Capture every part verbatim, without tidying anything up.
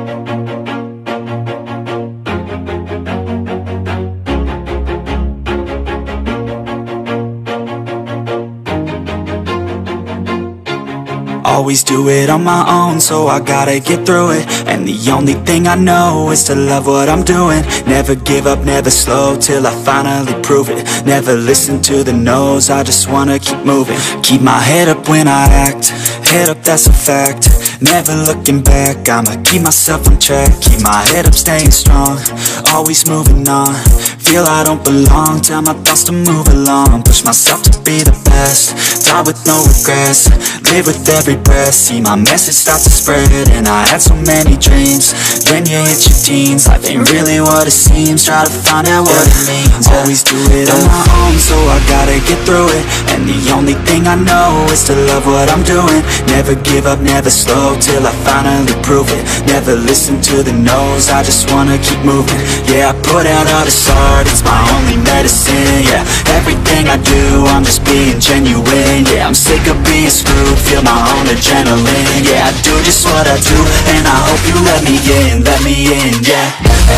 Always do it on my own, so I gotta get through it. And the only thing I know is to love what I'm doing. Never give up, never slow, till I finally prove it. Never listen to the no's, I just wanna keep moving. Keep my head up when I act, head up, that's a fact. Never looking back, I'ma keep myself on track. Keep my head up, staying strong, always moving on. Feel I don't belong, tell my thoughts to move along. Push myself to be the best, die with no regrets. Live with every breath, see my message start to spread. And I had so many dreams, then you hit your teens. Life ain't really what it seems, try to find out what it means. Always do it on my own, so I gotta get through it. And the only thing I know is to love what I'm doing. Never give up, never slow, till I finally prove it. Never listen to the no's, I just wanna keep moving. Yeah, I put out all this art, it's my only medicine. Yeah, everything I do, I'm just being genuine. Yeah, I'm sick of being screwed, feel my own adrenaline. Yeah, I do just what I do, and I hope you let me in, let me in, yeah.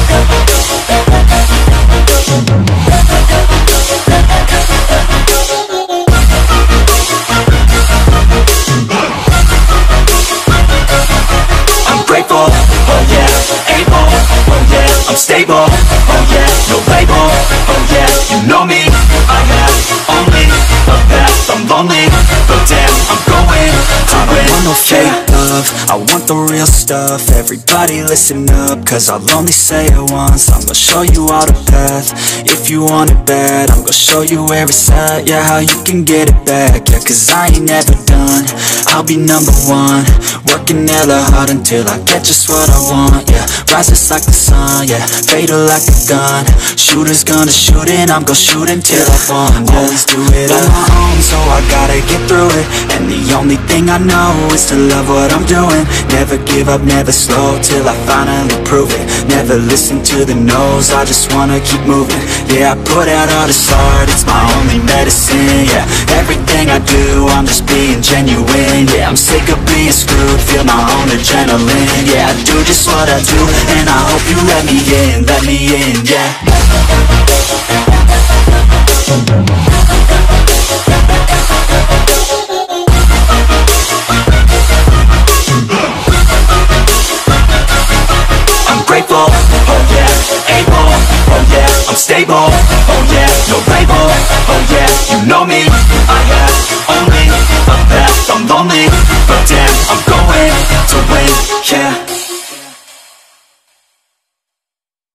I'm grateful, oh yeah, able, oh yeah, I'm stable, oh yeah, no label, oh yeah, you know me, I have only a path, I'm lonely, but damn, I'm going to I don't want no fake love, I want the real stuff. Everybody listen up, cause I'll only say it once. I'm gonna show you all the path, if you want it bad. I'm gonna show you where it's at, yeah, how you can get it back. Yeah, cause I ain't never done, I'll be number one. Working hella hard until I get just what I want, yeah. Rises like the sun, yeah, fatal like a gun. Shooters gonna shoot and I'm gonna shoot until I won, yeah. Always do it on my own, so I gotta get through it. And the only thing I know is to love what I'm doing. Never give up, never slow, till I finally prove it. Never listen to the no's, I just wanna keep moving. Yeah, I put out all this art, it's my only medicine. Yeah, everything I do, I'm just being genuine. Yeah, I'm sick of being screwed, feel my own adrenaline. Yeah, I do just what I do, and I hope you let me in, let me in, yeah. I'm grateful, oh yeah, able, oh yeah, I'm stable, oh yeah, no label, oh yeah, you know me, I have only a path, I'm lonely, but damn, I'm going to win, yeah.